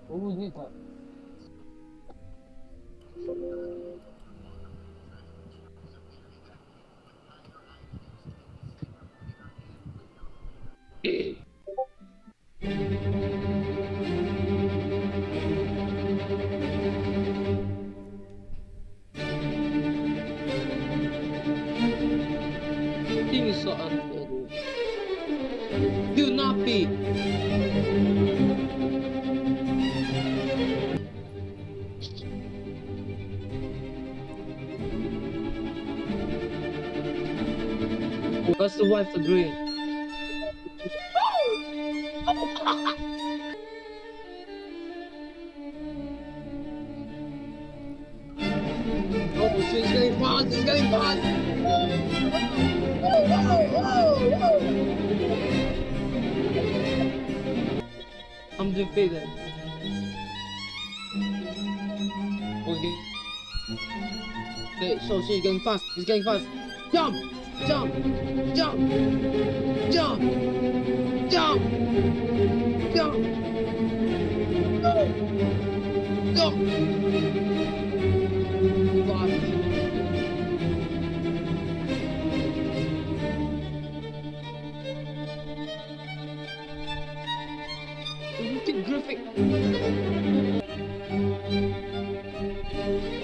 Who's it? Thing is so unfair, dude. Do not be. What's the wife agreeing? Oh, she's getting fast, it's getting fast! I'm defeated. Okay. Okay, so she's getting fast, it's getting fast. Jump! Jump! Jump! Jump! Jump! Jump! Go! Go! Fuck. Look at Griffin.